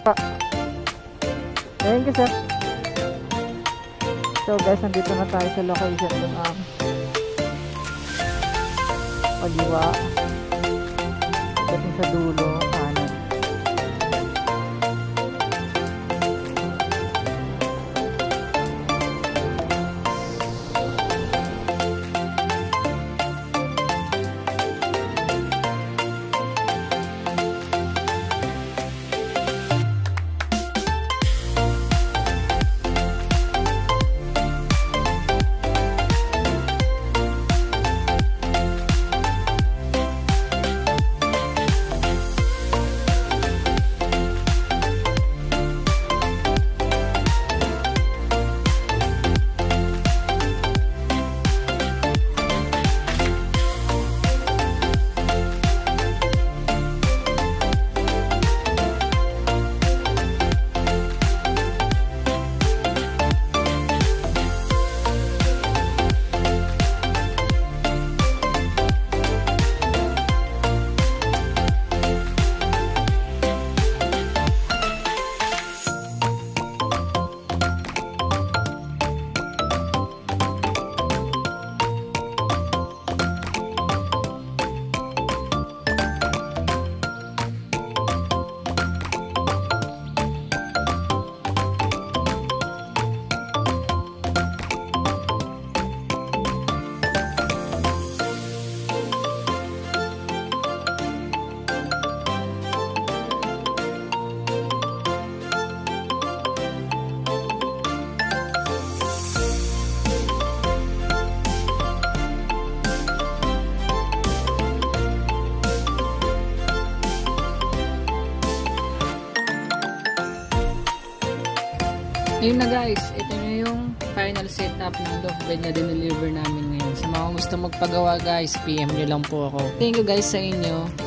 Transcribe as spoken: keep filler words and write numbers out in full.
Thank you, sir. So guys, nandito na tayo sa location ng um, paliwa. Dating sa dulo, kanan. Ayun na guys, ito na yung final setup ng Loftbed na dineliver namin ngayon. Sa mga gusto magpagawa guys, P M nyo lang po ako. Thank you guys sa inyo.